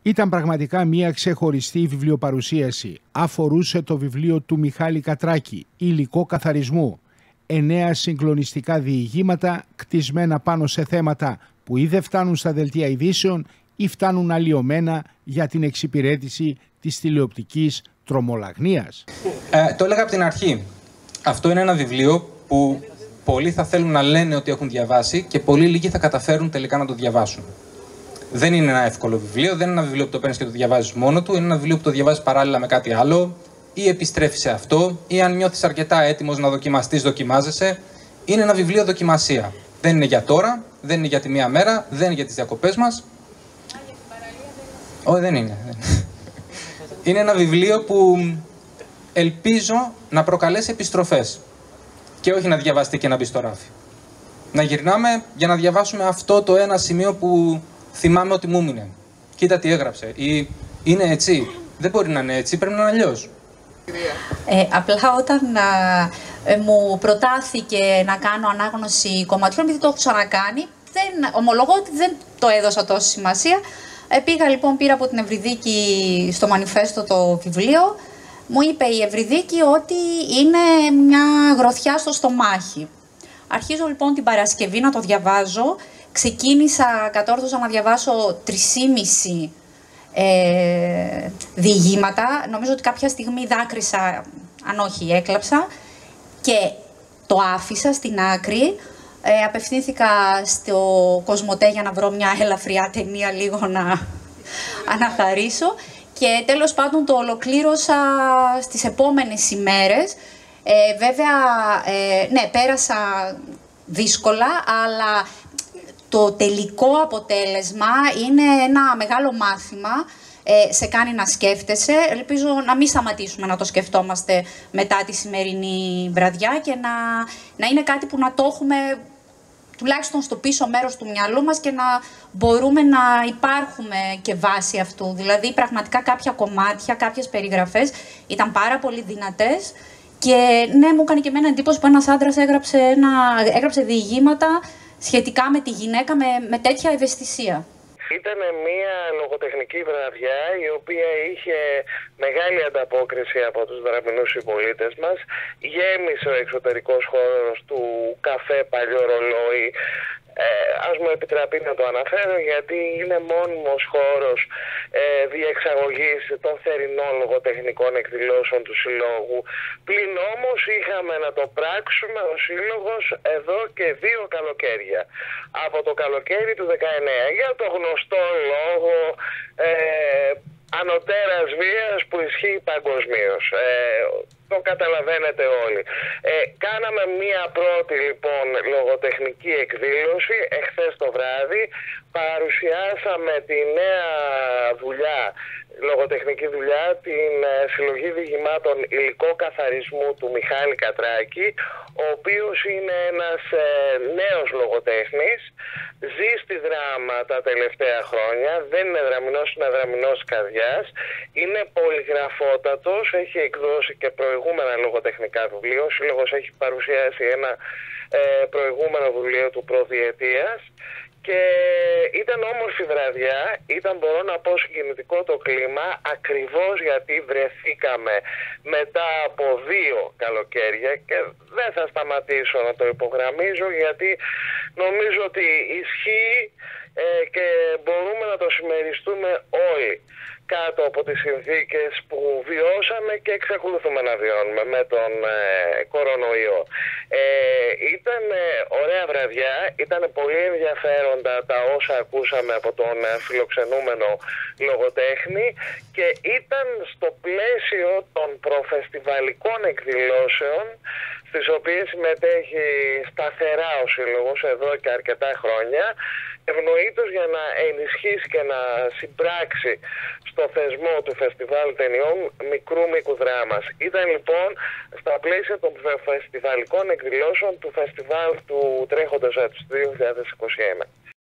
Ήταν πραγματικά μια ξεχωριστή βιβλιοπαρουσίαση. Αφορούσε το βιβλίο του Μιχάλη Κατράκη, «Υλικό καθαρισμού». 9 συγκλονιστικά διηγήματα κτισμένα πάνω σε θέματα που ή δεν φτάνουν στα δελτία ειδήσεων ή φτάνουν αλλοιωμένα για την εξυπηρέτηση της τηλεοπτικής τρομολαγνίας. Το έλεγα από την αρχή. Αυτό είναι ένα βιβλίο που πολλοί θα θέλουν να λένε ότι έχουν διαβάσει και πολύ λίγοι θα καταφέρουν τελικά να το διαβάσουν. Δεν είναι ένα εύκολο βιβλίο, δεν είναι ένα βιβλίο που το παίρνεις και το διαβάζεις μόνο του, είναι ένα βιβλίο που το διαβάζεις παράλληλα με κάτι άλλο, ή επιστρέφεις σε αυτό, ή αν νιώθεις αρκετά έτοιμος να δοκιμαστείς, δοκιμάζεσαι. Είναι ένα βιβλίο δοκιμασία. Δεν είναι για τώρα, δεν είναι για τη μία μέρα, δεν είναι για τις διακοπές μας. Όχι, δεν είναι. Είναι ένα βιβλίο που ελπίζω να προκαλέσει επιστροφές και όχι να διαβαστεί και να μπει στο ράφι. Να γυρνάμε για να διαβάσουμε αυτό το ένα σημείο που θυμάμαι ότι μου έμεινε. Κοίτα τι έγραψε. Ή είναι έτσι. Δεν μπορεί να είναι έτσι, πρέπει να είναι αλλιώς. Απλά όταν μου προτάθηκε να κάνω ανάγνωση κομματιών, επειδή το έχω ξανακάνει, ομολογώ ότι δεν το έδωσα τόση σημασία. Πήγα λοιπόν, πήρα από την Ευρυδίκη στο μανιφέστο το βιβλίο. Μου είπε η Ευρυδίκη ότι είναι μια γροθιά στο στομάχι. Αρχίζω λοιπόν την Παρασκευή να το διαβάζω. Κατόρθωσα να διαβάσω 3,5 διηγήματα. Νομίζω ότι κάποια στιγμή δάκρυσα, αν όχι έκλαψα, και το άφησα στην άκρη. Απευθύνθηκα στο Κοσμοτέ για να βρω μια ελαφριά ταινία λίγο να αναθαρρύσω και τέλος πάντων το ολοκλήρωσα στις επόμενες ημέρες. Βέβαια, ναι, πέρασα δύσκολα, αλλά το τελικό αποτέλεσμα είναι ένα μεγάλο μάθημα. Σε κάνει να σκέφτεσαι. Ελπίζω να μην σταματήσουμε να το σκεφτόμαστε μετά τη σημερινή βραδιά και να είναι κάτι που να το έχουμε τουλάχιστον στο πίσω μέρος του μυαλού μας και να μπορούμε να υπάρχουμε και βάσει αυτού. Δηλαδή, πραγματικά κάποια κομμάτια, κάποιες περιγραφές ήταν πάρα πολύ δυνατές και ναι, μου έκανε και εμένα εντύπωση που ένας άντρας έγραψε διηγήματα σχετικά με τη γυναίκα με τέτοια ευαισθησία. Ήταν μια λογοτεχνική βραδιά η οποία είχε μεγάλη ανταπόκριση από τους δραμηνούς συμπολίτες μας. Γέμισε ο εξωτερικός χώρος του καφέ Παλιό Ρολόι. Ας μου επιτραπεί να το αναφέρω γιατί είναι μόνιμος χώρος διεξαγωγής των θερινών λογοτεχνικών εκδηλώσεων του Συλλόγου. Πλην όμως είχαμε να το πράξουμε ο Σύλλογος εδώ και 2 καλοκαίρια. Από το καλοκαίρι του 19 για το γνωστό λόγο ανωτέρας βίας που ισχύει παγκοσμίως. Το καταλαβαίνετε όλοι. Κάναμε μία πρώτη λοιπόν λογοτεχνική εκδήλωση εχθές το βράδυ. Παρουσιάσαμε τη νέα δουλειά, λογοτεχνική δουλειά, την συλλογή διηγημάτων «Υλικό καθαρισμού» του Μιχάλη Κατράκη, ο οποίος είναι ένας νέος λογοτέχνης, ζει στη δράμα τα τελευταία χρόνια, δεν είναι δραμηνός, είναι δραμηνός της καρδιάς, είναι πολυγραφότατος, έχει εκδώσει και προηγούμενα λογοτεχνικά βιβλία, ο Σύλλογος έχει παρουσιάσει ένα προηγούμενο βιβλίο του προδιετίας. Και ήταν όμορφη βραδιά, ήταν μπορώ να πω συγκινητικό το κλίμα, ακριβώς γιατί βρεθήκαμε μετά από 2 καλοκαίρια και δεν θα σταματήσω να το υπογραμμίζω γιατί νομίζω ότι ισχύει και μπορούμε να το συμμεριστούμε όλοι κάτω από τις συνθήκες που βιώσαμε και εξακολουθούμε να βιώνουμε με τον κορονοϊό. Ήταν ωραία βραδιά, ήταν πολύ ενδιαφέροντα τα όσα ακούσαμε από τον φιλοξενούμενο λογοτέχνη και ήταν στο πλαίσιο των προφεστιβαλικών εκδηλώσεων στις οποίες συμμετέχει σταθερά ο Σύλλογος εδώ και αρκετά χρόνια, ευνοήτως για να ενισχύσει και να συμπράξει στο θεσμό του Φεστιβάλ Ταινιών Μικρού Μήκου Δράμας. Ήταν λοιπόν στα πλαίσια των φεστιβαλικών εκδηλώσεων του Φεστιβάλ του τρέχοντος έτους 2021.